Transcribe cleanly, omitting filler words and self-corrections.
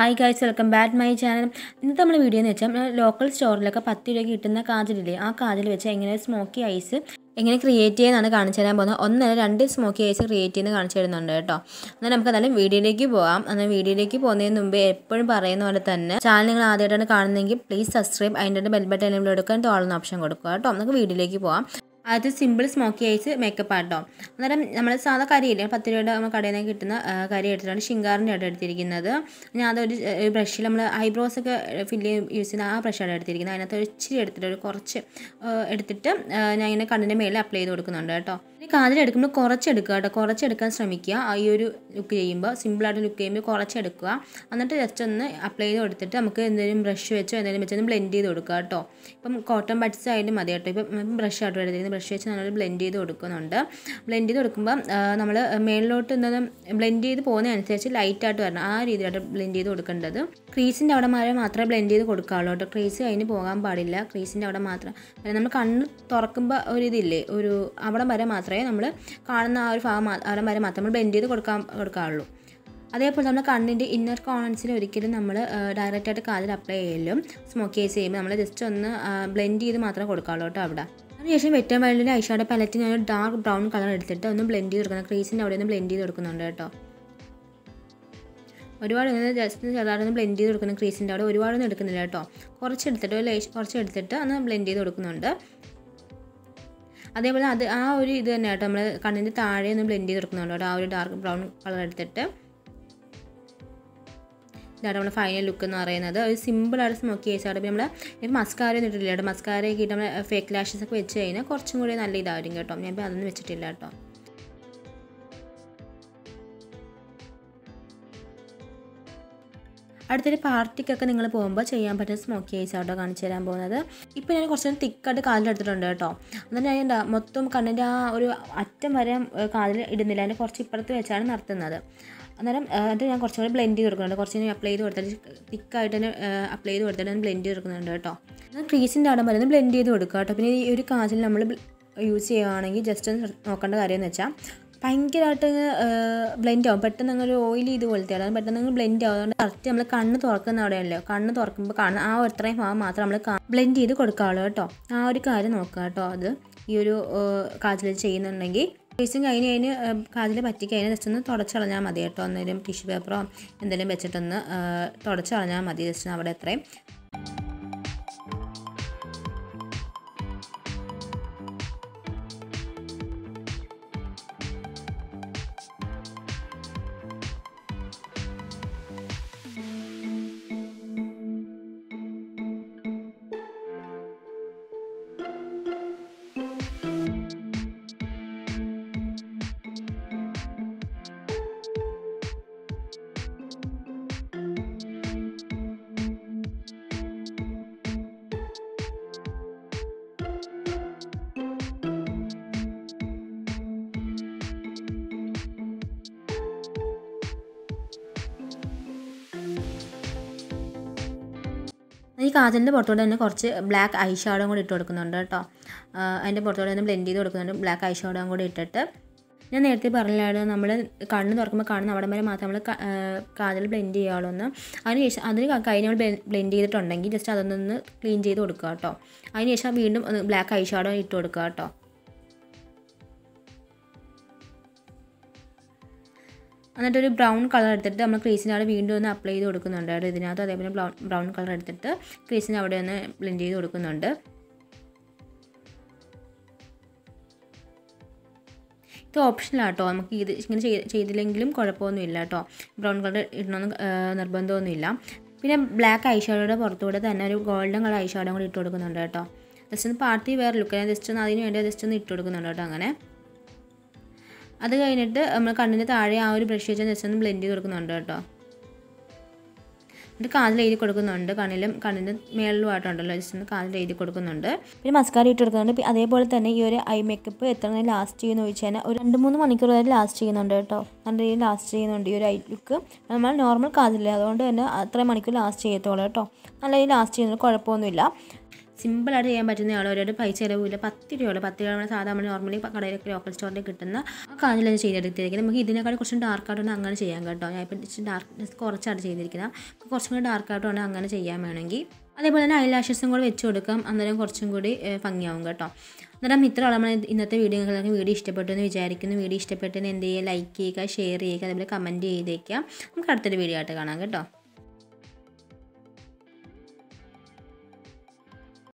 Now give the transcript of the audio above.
Hi guys, welcome back to my channel. ഇന്നത്തെ നമ്മുടെ video എന്ന് വെച്ചാൽ ലോക്കൽ സ്റ്റോറിലൊക്കെ 10 രൂപയ്ക്ക് കിട്ടുന്ന കാജലില്ലേ ആ കാജൽ വെച്ച് എങ്ങനെ സ്മോക്കി ഐസ് എങ്ങനെ ക്രിയേറ്റ് ചെയ്യാനാണ് കാണിച്ചു തരാൻ പോകുന്നത്. ഒന്നല്ല രണ്ട് സ്മോക്കി ഐസ് ക്രിയേറ്റ് ചെയ്യുന്നത് കാണിച്ചു തരുന്നുണ്ട് കേട്ടോ. എന്നാൽ നമുക്ക് നല്ല വീഡിയോയിലേക്ക് പോകാം. എന്നാൽ വീഡിയോയിലേക്ക് പോകുന്നതിന് മുമ്പേ എപ്പോഴും പറയുന്ന പോലെ തന്നെ ചാനൽ നിങ്ങൾ ആദ്യമായിട്ടാണ് കാണുന്നതെങ്കിൽ പ്ലീസ് സബ്സ്ക്രൈബ്, അതിൻ്റെ ബെൽ ബട്ടൺ എനേബിൾ എടുക്കാൻ തോളുന്ന ഓപ്ഷൻ കൊടുക്കുക കേട്ടോ. നമുക്ക് വീഡിയോയിലേക്ക് പോകാം. അത് സിമ്പിൾ സ്മോക്കി ഐസ് മേക്കപ്പ് ആട്ടോ. അന്നേരം നമ്മൾ സാധാ കരിയില്ലേ 10 രൂപയുടെ നമ്മൾ കടയിൽ നിന്ന് കിട്ടുന്ന കരി എടുത്തിട്ടാണ് ശിങ്കാറിൻ്റെ ആയിട്ട് എടുത്തിരിക്കുന്നത്. ഞാൻ അതൊരു ബ്രഷിൽ നമ്മൾ ഐബ്രോസൊക്കെ ഫില്ല് യൂസ് ചെയ്യുന്ന ആ ബ്രഷാണ് എടുത്തിരിക്കുന്നത്. അതിനകത്ത് ഒരു ഇച്ചിരി എടുത്തിട്ട് ഒരു കുറച്ച് എടുത്തിട്ട് ഞാൻ ഇങ്ങനെ കണ്ണിൻ്റെ മേലെ അപ്ലൈ ചെയ്ത് കൊടുക്കുന്നുണ്ട് കേട്ടോ. ഈ കാജൽ എടുക്കുമ്പോൾ കുറച്ചെടുക്കുക കേട്ടോ, കുറച്ചെടുക്കാൻ ശ്രമിക്കുക. ഈ ഒരു ലുക്ക് ചെയ്യുമ്പോൾ സിമ്പിളായിട്ട് ലുക്ക് ചെയ്യുമ്പോൾ കുറച്ചെടുക്കുക. എന്നിട്ട് ജസ്റ്റ് ഒന്ന് അപ്ലൈ ചെയ്ത് കൊടുത്തിട്ട് നമുക്ക് എന്തെങ്കിലും ബ്രഷ് വെച്ചോ എന്തെങ്കിലും വെച്ചൊന്ന് ബ്ലെൻഡ് ചെയ്ത് കൊടുക്കുക കേട്ടോ. ഇപ്പം കോട്ടൺ ബഡ്സ് ആയാലും മതി കേട്ടോ. ഇപ്പം ബ്രഷ് ആയിട്ട് എടുത്തിരിക്കുന്നത് ബ്രഷ് വെച്ച് നമ്മൾ ബ്ലെൻഡ് ചെയ്ത് കൊടുക്കുന്നുണ്ട്. ബ്ലെൻഡ് ചെയ്ത് കൊടുക്കുമ്പോൾ നമ്മൾ മേളിലോട്ട് എന്താണ് ബ്ലെൻഡ് ചെയ്ത് പോകുന്നതനുസരിച്ച് ലൈറ്റായിട്ട് വരണം, ആ രീതിയിലായിട്ട് ബ്ലെൻഡ് ചെയ്ത് കൊടുക്കേണ്ടത്. ക്രീസിൻ്റെ അവിടെ വരെ മാത്രമേ ബ്ലെൻഡ് ചെയ്ത് കൊടുക്കാവുള്ളൂ കേട്ടോ. ക്രീസ് കഴിഞ്ഞ് പോകാൻ പാടില്ല. ക്രീസിൻ്റെ അവിടെ മാത്രം നമ്മൾ കണ്ണ് തുറക്കുമ്പോൾ ഒരിതില്ലേ, ഒരു അവിടെ വരെ മാത്രമേ നമ്മൾ കാണുന്ന ആ ഒരു ഭാഗം അവിടെ വരെ മാത്രമേ നമ്മൾ ബ്ലെൻഡ് ചെയ്ത് കൊടുക്കാവുള്ളൂ. അതേപോലെ നമ്മൾ കണ്ണിൻ്റെ ഇന്നർ കോർണേഴ്സിൽ ഒരിക്കലും നമ്മൾ ഡയറക്റ്റായിട്ട് കാജൽ അപ്ലൈ ചെയ്യലും സ്മോക്കി ഐസ് ചെയ്യുമ്പോൾ നമ്മൾ ജസ്റ്റ് ഒന്ന് ബ്ലെൻഡ് ചെയ്ത് മാത്രമേ കൊടുക്കാവുള്ളൂ കേട്ടോ. അവിടെ അതിനുശേഷം വെറ്റ വൈൽഡിൻ്റെ ഐഷാഡോ പാലറ്റ് ഞാൻ ഒരു ഡാർക്ക് ബ്രൗൺ കളർ എടുത്തിട്ട് ഒന്ന് ബ്ലെൻഡ് ചെയ്ത് കൊടുക്കണം. ക്രീസിൻ്റെ അവിടെ ഒന്ന് ബ്ലെൻഡ് ചെയ്ത് കൊടുക്കുന്നുണ്ട് കേട്ടോ. ഒരുപാട് ഇങ്ങനെ ജസ്റ്റ് ചെറുതായിട്ടൊന്ന് ബ്ലെൻഡ് ചെയ്ത് കൊടുക്കണം. ക്രീസിൻ്റെ അവിടെ ഒരുപാടൊന്നും എടുക്കുന്നില്ല കേട്ടോ. കുറച്ചെടുത്തിട്ട് ഒന്ന് ബ്ലെൻഡ് ചെയ്ത് കൊടുക്കുന്നുണ്ട്. അതേപോലെ ആ ഒരു ഇത് തന്നെ കേട്ടോ, നമ്മൾ കണ്ണിൻ്റെ താഴെ ഒന്ന് ബ്ലെൻഡ് ചെയ്ത് കൊടുക്കുന്നുണ്ട് കേട്ടോ. ആ ഒരു ഡാർക്ക് ബ്രൗൺ കളർ എടുത്തിട്ട് ഇതാണ് നമ്മൾ ഫൈനൽ ലുക്ക് എന്ന് പറയുന്നത്. ഒരു സിമ്പിളായിട്ട് സ്മോക്കി ഐസ് ആണ്. നമ്മൾ ഇപ്പോൾ മസ്കാര ഒന്നും ഇട്ടിട്ടില്ല കേട്ടോ. മസ്കാരയൊക്കെ ഇട്ട് നമ്മൾ ഫേക്ക് ലാഷസ് ഒക്കെ വെച്ച് കഴിഞ്ഞാൽ കുറച്ചും കൂടി നല്ല ഇതായിരിക്കും കേട്ടോ. ഞാൻ ഇപ്പോൾ അതൊന്നും വെച്ചിട്ടില്ല കേട്ടോ. അടുത്തൊരു പാർട്ടിക്കൊക്കെ നിങ്ങൾ പോകുമ്പോൾ ചെയ്യാൻ പറ്റുന്ന സ്മോക്കി ഐസ് ആട്ടോ കാണിച്ചു തരാൻ പോകുന്നത്. ഇപ്പോൾ ഞാൻ കുറച്ച് തിക്കായിട്ട് കാതിലെടുത്തിട്ടുണ്ട് കേട്ടോ. എന്നിട്ട് ഞാൻ മൊത്തം കണ്ണിൻ്റെ ആ ഒരു അറ്റം വരെ കാതിൽ ഇടുന്നില്ല, അതിൻ്റെ കുറച്ച് ഇപ്പുറത്ത് വെച്ചാണ് നിർത്തുന്നത്. അന്നേരം അത് ഞാൻ കുറച്ചും കൂടി ബ്ലെൻഡ് ചെയ്ത് കൊടുക്കുന്നുണ്ട്. കുറച്ച് ഞാൻ അപ്ലൈ ചെയ്ത് കൊടുത്തിട്ട് തിക്കായിട്ട് തന്നെ അപ്ലൈ ചെയ്ത് കൊടുത്തിട്ട് ഞാൻ ബ്ലെൻഡ് ചെയ്ത് കൊടുക്കുന്നുണ്ട് കേട്ടോ. എന്നാൽ ക്രീസിൻ്റെ അവിടെ വരുന്നത് ബ്ലെൻഡ് ചെയ്ത് കൊടുക്കുക കേട്ടോ. പിന്നെ ഈ ഒരു കാജൽ നമ്മൾ യൂസ് ചെയ്യുകയാണെങ്കിൽ ജസ്റ്റ് ഒന്ന് നോക്കേണ്ട കാര്യം എന്ന് വെച്ചാൽ ഭയങ്കരമായിട്ട് ബ്ലെൻഡ് ആവും. പെട്ടെന്ന് അങ്ങനെ ഒരു ഓയിലി ഇതുപോലത്തെ ആണ്, പെട്ടെന്ന് ബ്ലെൻഡ് ആവും. അതുകൊണ്ട് കറക്റ്റ് നമ്മൾ കണ്ണ് തുറക്കുന്ന അവിടെയല്ലോ, കണ്ണ് തുറക്കുമ്പോൾ കാണുന്ന ആ അത്രയും ഭാഗം മാത്രം നമ്മൾ ബ്ലെൻഡ് ചെയ്ത് കൊടുക്കാവുള്ളൂ കേട്ടോ. ആ ഒരു കാര്യം നോക്കുക കേട്ടോ. അത് ഈ ഒരു കാജൽ ചെയ്യുന്നുണ്ടെങ്കിൽ ഫേസും കഴിഞ്ഞ് കാതിൽ പറ്റിക്കഴിഞ്ഞാൽ ജസ്റ്റ് ഒന്ന് തുടച്ചളഞ്ഞാൽ മതി കേട്ടോ. എന്തെങ്കിലും ടിഷ്യൂ പേപ്പറോ എന്തെങ്കിലും വെച്ചിട്ടൊന്ന് തുടച്ചളഞ്ഞാൽ മതി ജസ്റ്റ് അവിടെ എത്രയും. ഈ കാജലിൻ്റെ പുറത്തോടെ തന്നെ കുറച്ച് ബ്ലാക്ക് ഐ ഷാഡോ കൂടി ഇട്ട് കൊടുക്കുന്നുണ്ട് കേട്ടോ. അതിൻ്റെ പുറത്തോടെ തന്നെ ബ്ലെൻഡ് ചെയ്ത് കൊടുക്കുന്നുണ്ട്. ബ്ലാക്ക് ഐ ഷാഡോ കൂടി ഇട്ടിട്ട് ഞാൻ നേരത്തെ പറഞ്ഞില്ലായിരുന്നു, നമ്മൾ കണ്ണ് തുറക്കുമ്പോൾ കാണുന്ന അവിടെ വരെ മാത്രം നമ്മൾ കാജൽ ബ്ലെൻഡ് ചെയ്യാവുള്ളൂ എന്ന്. അതിനുശേഷം അതിന് കഴിഞ്ഞ് നമ്മൾ ബ്ലെൻഡ് ചെയ്തിട്ടുണ്ടെങ്കിൽ ജസ്റ്റ് അതൊന്നൊന്ന് ക്ലീൻ ചെയ്ത് കൊടുക്കുക കേട്ടോ. അതിനുശേഷം വീണ്ടും ഒന്ന് ബ്ലാക്ക് ഐ ഷാഡോ ഇട്ട് കൊടുക്കുക കേട്ടോ. എന്നിട്ടൊരു ബ്രൗൺ കളർ എടുത്തിട്ട് നമ്മൾ ക്രീസിൻ്റെ അവിടെ വീണ്ടും ഒന്ന് അപ്ലൈ ചെയ്ത് കൊടുക്കുന്നുണ്ട് കേട്ടോ. ഇതിനകത്ത് അതേപോലെ ബ്രൗൺ കളർ എടുത്തിട്ട് ക്രീസിൻ്റെ അവിടെ ഒന്ന് ബ്ലെൻഡ് ചെയ്ത് കൊടുക്കുന്നുണ്ട്. ഇത് ഓപ്ഷനിലാട്ടോ, നമുക്ക് ഇത് ഇങ്ങനെ ചെയ്തില്ലെങ്കിലും കുഴപ്പമൊന്നുമില്ല കേട്ടോ. ബ്രൗൺ കളർ ഇടണമെന്ന് നിർബന്ധമൊന്നുമില്ല. പിന്നെ ബ്ലാക്ക് ഐ ഷാഡോയുടെ പുറത്തുകൂടെ തന്നെ ഒരു ഗോൾഡൻ കളർ ഐ ഷാഡോ കൂടി ഇട്ട് കൊടുക്കുന്നുണ്ട് കേട്ടോ. ജസ്റ്റ് ഒന്ന് പാർട്ടി വേറെ ലുക്ക് ജസ്റ്റ് ഒന്ന് അതിന് വേണ്ടി ജസ്റ്റ് ഒന്ന് ഇട്ട് കൊടുക്കുന്നുണ്ട് കേട്ടോ. അങ്ങനെ അത് കഴിഞ്ഞിട്ട് നമ്മൾ കണ്ണിന് താഴെ ആ ഒരു ബ്രഷ് വെച്ചാൽ ജസ്റ്റ് ഒന്ന് ബ്ലെൻഡ് ചെയ്ത് കൊടുക്കുന്നുണ്ട് കേട്ടോ. എന്നിട്ട് കാതിൽ എഴുതി കൊടുക്കുന്നുണ്ട്. കണ്ണിൻ്റെ മേളിലുമായിട്ടുണ്ടല്ലോ ജസ്റ്റ് ഒന്ന് കാതിൽ എഴുതി കൊടുക്കുന്നുണ്ട്. പിന്നെ മസ്കാര ഇട്ട് കൊടുക്കുന്നുണ്ട്. അതേപോലെ തന്നെ ഈ ഒരു ഐ മേക്കപ്പ് എത്ര നേരം ലാസ്റ്റ് ചെയ്യുമെന്ന് ചോദിച്ചു കഴിഞ്ഞാൽ ഒരു 2-3 മണിക്കൂർ വരെ ലാസ്റ്റ് ചെയ്യുന്നുണ്ട് കേട്ടോ. നല്ല രീതിയിൽ ലാസ്റ്റ് ചെയ്യുന്നുണ്ട് ഈ ഒരു ഐ ലുക്ക്. നമ്മൾ നോർമൽ കാതില്ല, അതുകൊണ്ട് തന്നെ അത്രയും മണിക്കൂർ ലാസ്റ്റ് ചെയ്യത്തുള്ളൂ കേട്ടോ. നല്ല രീതിയിൽ ലാസ്റ്റ് ചെയ്യുന്നുണ്ട്, കുഴപ്പമൊന്നുമില്ല. സിമ്പിളായിട്ട് ചെയ്യാൻ പറ്റുന്ന ഓരോരോ പൈസ ചിലവില്ല. 10 രൂപയുള്ളൂ. 10 രൂപ സാധാരണ നമ്മൾ നോർമലി കടയിലൊക്കെ ലോക്കൽ സ്റ്റോറിൽ കിട്ടുന്ന ആ കാജൽ ചെയ്തെടുത്തിരിക്കുന്നത്. നമുക്ക് ഇതിനേക്കാൾ കുറച്ചും ഡാർക്കായിട്ടാണ് അങ്ങനെ ചെയ്യാൻ കേട്ടോ. ഞാൻ ഇപ്പോൾ ഇച്ചിരി ഡാർക്ക്നെസ് കുറച്ചാണ് ചെയ്തിരിക്കുന്നത്. കുറച്ചും കൂടി ഡാർക്കായിട്ടാണ് അങ്ങനെ ചെയ്യാൻ വേണമെങ്കിൽ. അതേപോലെ തന്നെ ഐലാഷസും കൂടി വെച്ച് കൊടുക്കാം. അന്നേരം കുറച്ചും കൂടി ഭംഗിയാവും കേട്ടോ. അന്നേരം ഇത്രയുള്ള ഇന്നത്തെ വീഡിയോ ഇഷ്ടപ്പെട്ടു എന്ന് വിചാരിക്കുന്നു. വീഡിയോ ഇഷ്ടപ്പെട്ടെന്ന് എന്ത് ചെയ്യുക, ലൈക്ക് ചെയ്യുക, ഷെയർ ചെയ്യുക, അതേപോലെ കമൻറ്റ് ചെയ്തേക്കാം. നമുക്ക് അടുത്തൊരു വീഡിയോ ആയിട്ട് കാണാം കേട്ടോ.